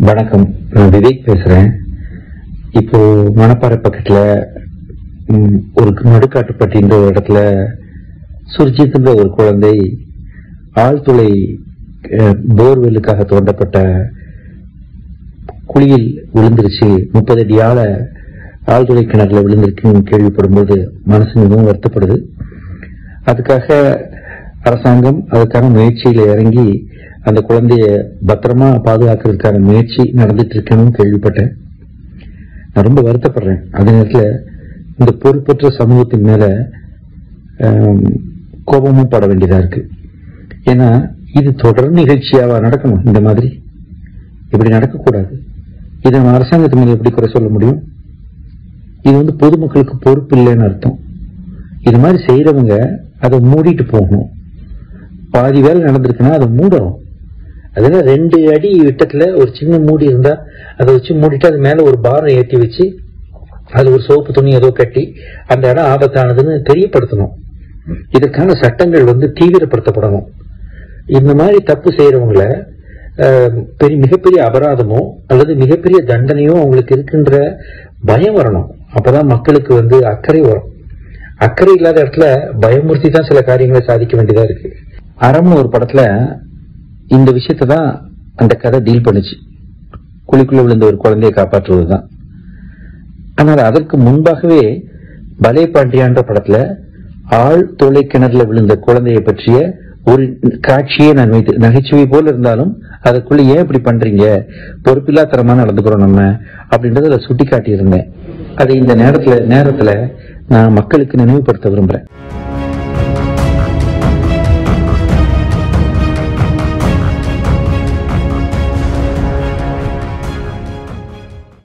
வணக்கம், நான் விவேக் பேசுறேன். இப்போ மணப்பாறை பக்கத்துல ஒரு நடுக்காட்டுப்பட்டின்ற ஒரு இடத்துல சுர்ஜித்ன்ற ஒரு குழந்தை ஆழ்துளை போர்வெல்லுக்காக தோண்டப்பட்ட குழியில் விழுந்துருச்சு. 30 அடி ஆழ ஆழ்துளை கிணறுல விழுந்திருக்குன்னு கேள்விப்படும் போது மனசு மிகவும் வருத்தப்படுது. அதுக்காக அரசாங்கம் அதுக்கான முயற்சியில இறங்கி அந்த குழந்தைய பத்திரமா பாதுகாக்கிறதுக்கான முயற்சி நடந்துட்டு இருக்குன்னு கேள்விப்பட்டேன். நான் ரொம்ப வருத்தப்படுறேன். அதே நேரத்துல இந்த பொறுப்பற்ற சமூகத்தின் மேல கோபமும் பட வேண்டியதா இருக்கு. ஏன்னா இது தொடர் நிகழ்ச்சியாவா நடக்கணும்? இந்த மாதிரி இப்படி நடக்கக்கூடாது. இதை நம்ம அரசாங்கத்து மேல எப்படி குறை சொல்ல முடியும்? இது பொதுமக்களுக்கு பொறுப்பு இல்லைன்னு அர்த்தம். இது மாதிரி செய்யறவங்க அதை மூடிட்டு போகணும். பாதி வேலை நடந்திருக்குன்னா அதை மூடணும். அதுல 2 அடி விட்டத்துல ஒரு சின்ன மூடி இருந்தா அதை வச்சு மூடிட்டு அது மேல ஒரு பாரம் ஏற்றி வச்சு அது ஒரு சோப்பு துணி ஏதோ கட்டி அந்த இடம் ஆபத்தானதுன்னு தெரியப்படுத்தணும். இதற்கான சட்டங்கள் தீவிரப்படுத்தப்படணும். இந்த மாதிரி தப்பு செய்யறவங்கள மிகப்பெரிய அபராதமோ அல்லது மிகப்பெரிய தண்டனையோ அவங்களுக்கு இருக்குன்ற பயம் வரணும். அப்பதான் மக்களுக்கு அக்கறை வரும். அக்கறை இல்லாத இடத்துல பயமுறுத்தி தான் சில காரியங்களை சாதிக்க வேண்டியதா இருக்கு. அறம்னு ஒரு படத்துல இந்த விஷயத்தை தான் அந்த கதை டீல் பண்ணுச்சு. குழிக்குள்ள விழுந்த ஒரு குழந்தையை காப்பாற்றுவதுதான். ஆனால் அதற்கு முன்பாகவே பலே பாண்டியான்ற படத்துல ஆழ்துளை கிணறுல விழுந்த குழந்தையை பற்றிய ஒரு காட்சியை நான் வைத்து, நகைச்சுவை போல இருந்தாலும் அதுக்குள்ள ஏன் இப்படி பண்றீங்க, பொறுப்பில்லாத்தனமா நடந்துக்கிறோம் நம்ம அப்படின்றத சுட்டி காட்டி இருந்தேன். அதை இந்த நேரத்துல நான் மக்களுக்கு நினைவுபடுத்த விரும்புறேன்.